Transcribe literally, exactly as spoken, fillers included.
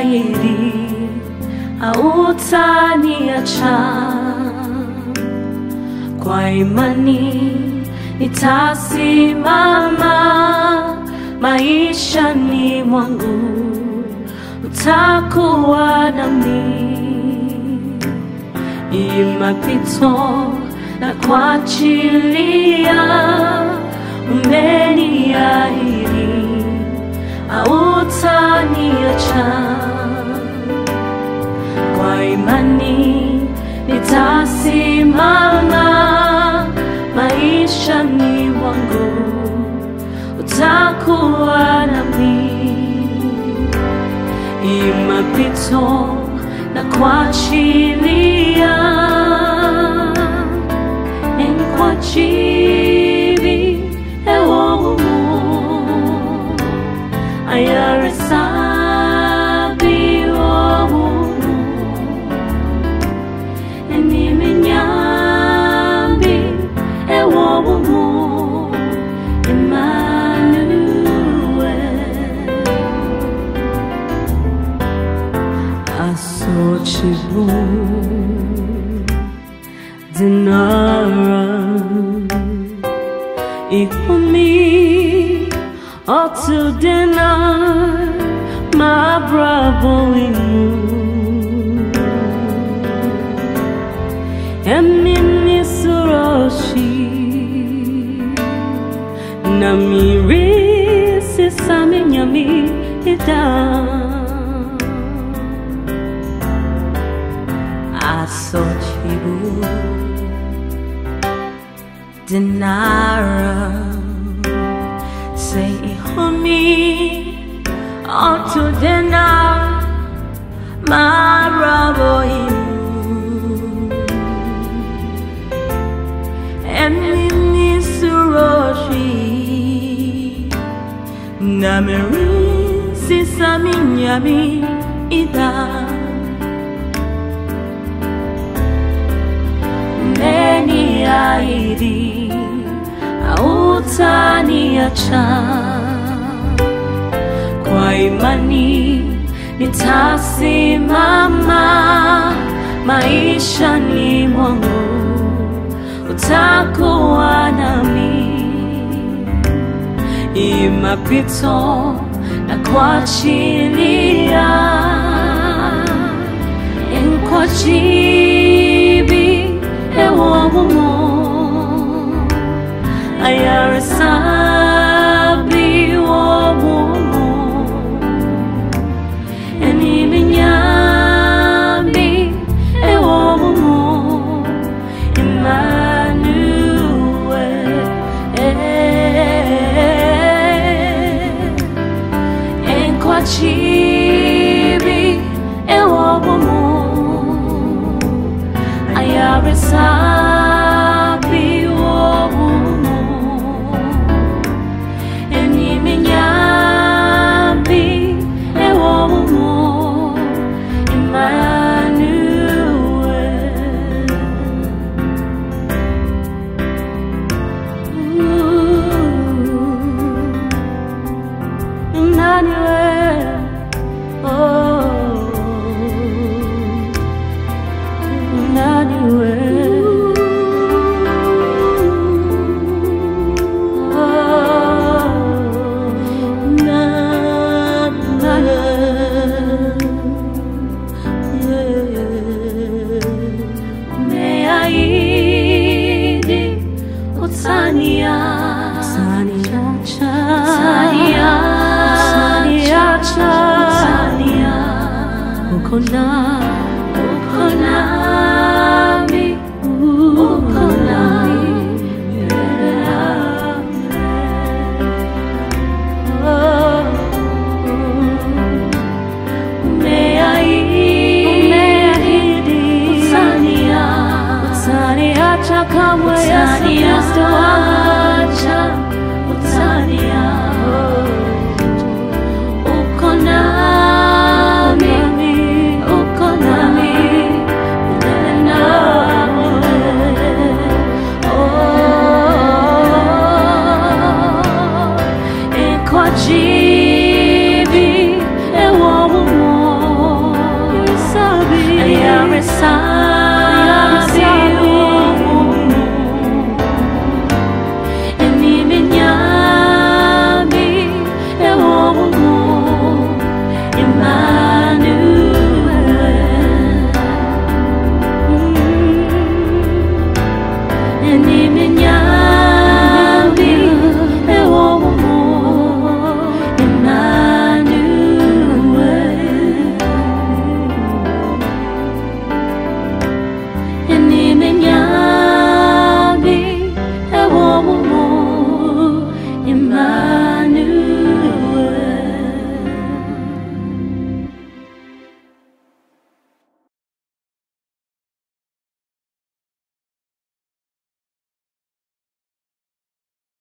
ahidi hautaniacha. Kwa imani nitasimama maishani mwangu, utakuwa nami. Imapito na kuachilia, umeniahidi hautaniacha. Kwa imani nitasimama maishani mwangu, utakuwa nami. Imapito na kuachilia, enkwachibi ewo ayaresabi wo eniminyambi ewo Asochibu dinara ikumi otu dinar ma bravo inu emini suroshi namiri sisami nyami ida Asochibu dinara say ihumi onto dinar ma bravo inu emini suroshi namiri sisami nyami ida ahidi hautaniacha. Kwa imani nitasimama maishani mwangu, utakuwa nami. Imapito na kuachilia, enkwachibi ewo ayaresabi wo eniminyambi ewo Emmanuel enkwachibi ewo ayaresabi